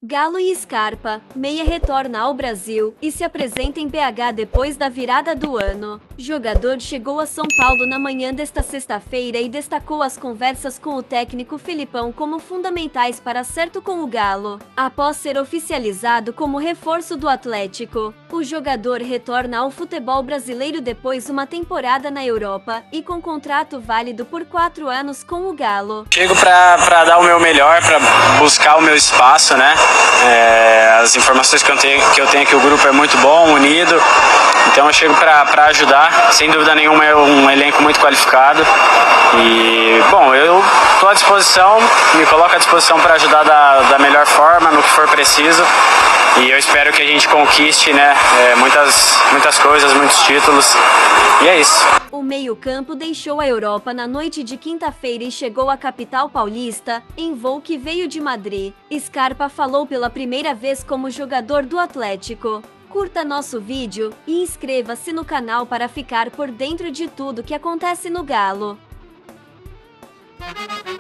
Galo e Scarpa, meia retorna ao Brasil e se apresenta em BH depois da virada do ano. Jogador chegou a São Paulo na manhã desta sexta-feira e destacou as conversas com o técnico Filipão como fundamentais para acerto com o Galo. Após ser oficializado como reforço do Atlético, o jogador retorna ao futebol brasileiro depois de uma temporada na Europa e com contrato válido por 4 anos com o Galo. Chego para dar o meu melhor, para buscar o meu espaço, né? As informações que eu tenho é que o grupo é muito bom, unido, então eu chego para ajudar, sem dúvida nenhuma é um elenco muito qualificado e, bom, eu estou à disposição, me coloco à disposição para ajudar da melhor forma, no que for preciso, e eu espero que a gente conquiste, né, muitas coisas, muitos títulos, e é isso. O meio-campo deixou a Europa na noite de quinta-feira e chegou à capital paulista, em voo que veio de Madrid. Scarpa falou pela primeira vez como jogador do Atlético. Curta nosso vídeo e inscreva-se no canal para ficar por dentro de tudo que acontece no Galo.